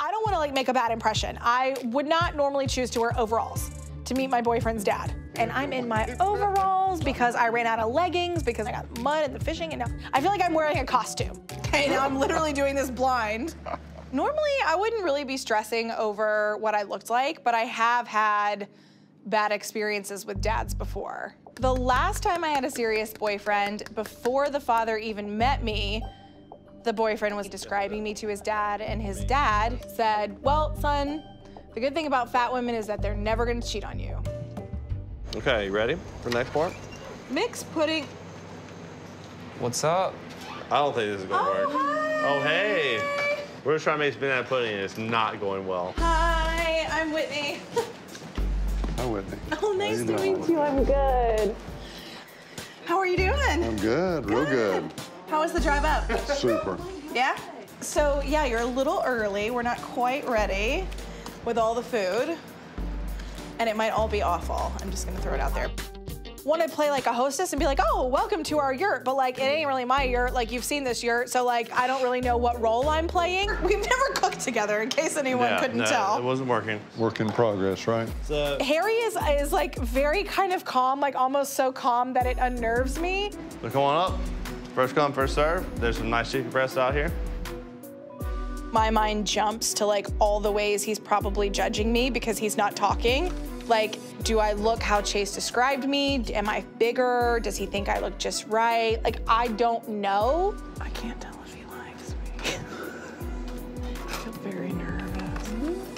I don't want to like make a bad impression. I would not normally choose to wear overalls to meet my boyfriend's dad. And I'm in my overalls because I ran out of leggings because I got mud in the fishing, and now I feel like I'm wearing a costume. Okay, now I'm literally doing this blind. Normally, I wouldn't really be stressing over what I looked like, but I have had bad experiences with dads before. The last time I had a serious boyfriend, before the father even met me, the boyfriend was describing me to his dad, and his dad said, well, son, the good thing about fat women is that they're never gonna cheat on you. Okay, you ready for the next part? Mixed pudding. What's up? I don't think this is gonna work. Hi. Oh, hey. We're just trying to make banana pudding, and it's not going well. Hi, I'm Whitney. Hi, Whitney. Oh, nice to meet you. I'm good. How are you doing? I'm good, real good. How was the drive up? Super. Yeah? So, yeah, you're a little early. We're not quite ready with all the food. And it might all be awful. I'm just gonna throw it out there. Want to play like a hostess and be like, oh, welcome to our yurt, but like, it ain't really my yurt. Like, you've seen this yurt, so like, I don't really know what role I'm playing. We've never cooked together, in case anyone couldn't tell. It wasn't working. Work in progress, right? So, Harry is like very kind of calm, like almost so calm that it unnerves me. so come on up. First come, first serve. There's some nice chicken breasts out here. My mind jumps to like all the ways he's probably judging me because he's not talking. Like, do I look how Chase described me? Am I bigger? Does he think I look just right? Like, I don't know. I can't tell if he likes me. I feel very nervous.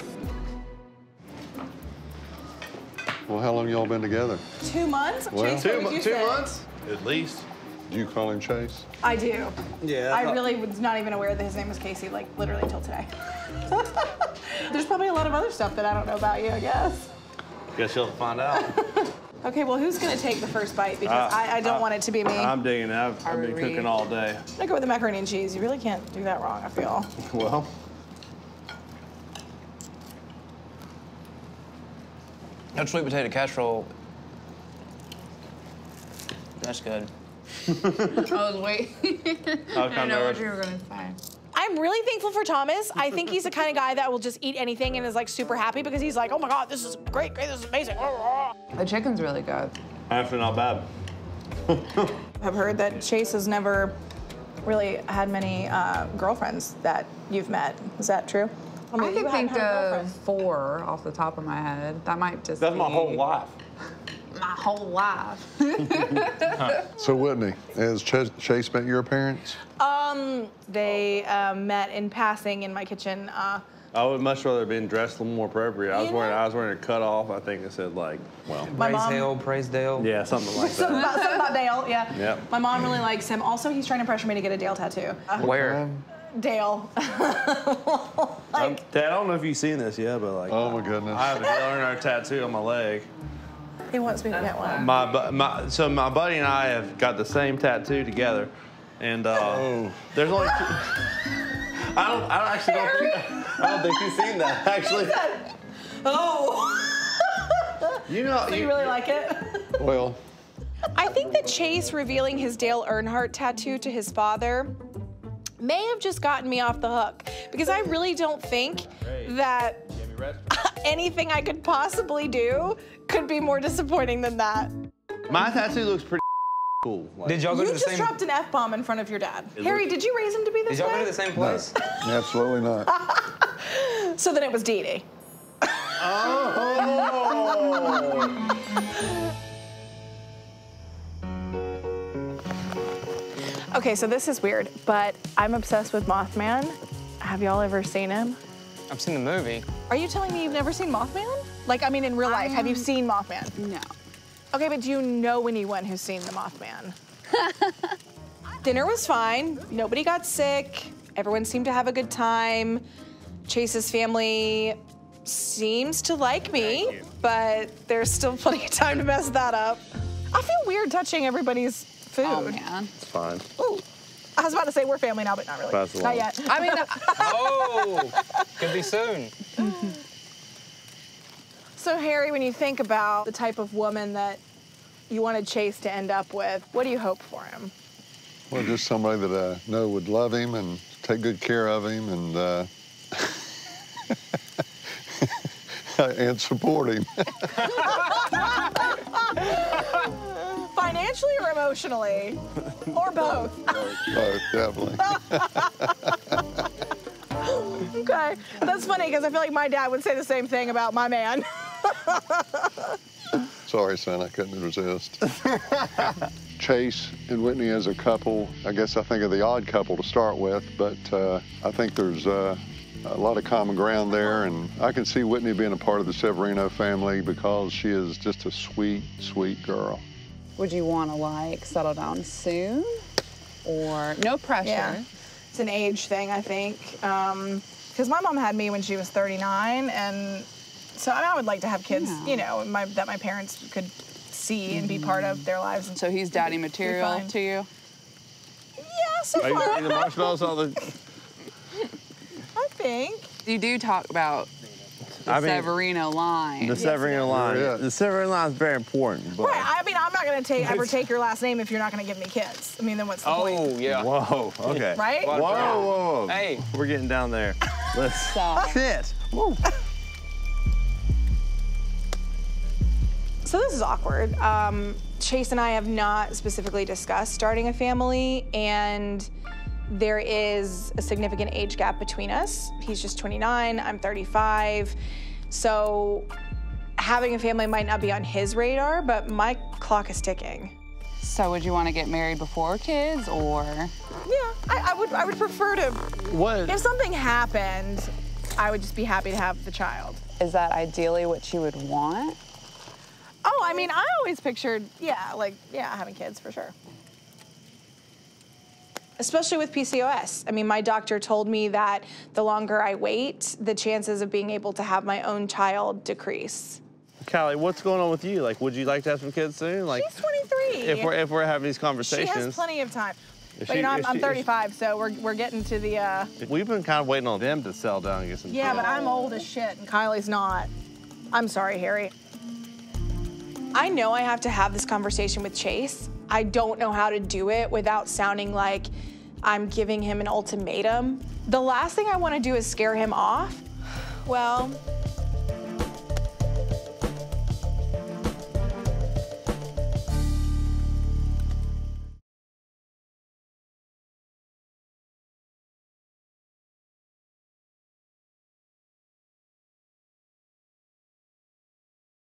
Well, how long y'all been together? 2 months? Well, Chase, what would you Two say? months? At least. Do you call him Chase? I do. Yeah. I really was not even aware that his name was Casey, like literally until today. There's probably a lot of other stuff that I don't know about you, I guess. Guess you'll find out. Okay, well, who's gonna take the first bite? Because I don't want it to be me. I'm digging it. I've been cooking all day. I'm gonna go with the macaroni and cheese. You really can't do that wrong, I feel. Well. That sweet potato casserole. That's good. I was waiting. I I know what you were gonna say. I'm really thankful for Thomas. I think he's the kind of guy that will just eat anything and is like super happy because he's like, oh my God, this is great, this is amazing. The chicken's really good. Actually, not bad. I've heard that Chase has never really had many girlfriends that you've met. Is that true? I mean, can you haven't think had a of girlfriend. 4 off the top of my head. That might just That's be my whole life. my whole life. So, Whitney, has Chase met your parents? They met in passing in my kitchen. I would much rather have been dressed a little more appropriate. I was wearing a cutoff. I think it said like, well. My mom- Praise Dale. Yeah, something like Something that. about Dale, yeah. Yep. My mom really likes him. Also, he's trying to pressure me to get a Dale tattoo. Where? Dale. Dad, I don't know if you've seen this yet, but like. Oh, my goodness. I have a Dale Earnhardt tattoo on my leg. He wants me to get one. So my buddy and I have got the same tattoo together, and there's only two. I don't think you've seen that actually. Oh. You know. So you really like it? Well, I think that Chase revealing his Dale Earnhardt tattoo to his father may have just gotten me off the hook, because I really don't think that anything I could possibly do could be more disappointing than that. My tattoo looks pretty cool. Like, Did y'all go You to the just same? dropped an F-bomb in front of your dad. Harry, did you raise him to be this Did y'all go way? to the same place? absolutely not. So then it was Dee Dee. Okay, so this is weird, but I'm obsessed with Mothman. Have y'all ever seen him? I've seen the movie. Are you telling me you've never seen Mothman? Like, I mean, in real life, have you seen Mothman? No. Okay, but do you know anyone who's seen the Mothman? Dinner was fine. Nobody got sick. Everyone seemed to have a good time. Chase's family seems to like me, but there's still plenty of time to mess that up. I feel weird touching everybody's food. Oh man. It's fine. Ooh. I was about to say we're family now, but not really. Pass along. Not yet. I mean, Oh, could be soon. So Harry, when you think about the type of woman that you wanted Chase to end up with, what do you hope for him? Well, just somebody that I know would love him and take good care of him and And support him. Financially or emotionally? Or both? Both, definitely. Okay, that's funny because I feel like my dad would say the same thing about my man. Sorry, son, I couldn't resist. Chase and Whitney as a couple, I guess I think of the odd couple to start with, but I think there's a lot of common ground there, and I can see Whitney being a part of the Severino family because she is just a sweet, sweet girl. Would you want to, like, settle down soon? Or no pressure? Yeah, it's an age thing, I think. Because my mom had me when she was 39, and so I would like to have kids, you know, that my parents could see and be part of their lives. And So he's daddy material fine. to you? yeah, so Are you far, eating the marshmallows all the? I think. You do talk about the I mean, Severino line. The Severino line. Yeah. The Severino line is very important. But... Right, I mean, I'm not going to ever take your last name if you're not going to give me kids. I mean, then what's the point? Oh, yeah. Whoa. Okay. Right? Whoa, whoa, whoa. Hey. We're getting down there. Let's Stop. sit. Woo. So this is awkward. Chase and I have not specifically discussed starting a family, and there is a significant age gap between us. He's just 29, I'm 35. So having a family might not be on his radar, but my clock is ticking. So would you want to get married before kids, or? Yeah, I would prefer to, What? if something happened, I would just be happy to have the child. Is that ideally what you would want? Oh, I mean, I always pictured, having kids for sure. Especially with PCOS. I mean, my doctor told me that the longer I wait, the chances of being able to have my own child decrease. Callie, what's going on with you? Like, would you like to have some kids soon? Like, She's 23. if we're having these She conversations. has plenty of time. If But she- you know, if I'm she- 35, so we're getting to the, We've been kind of waiting on them to settle down and get some yeah, kids. but I'm old as shit and Kylie's not. I'm sorry, Harry. I know I have to have this conversation with Chase. I don't know how to do it without sounding like I'm giving him an ultimatum. The last thing I want to do is scare him off. Well,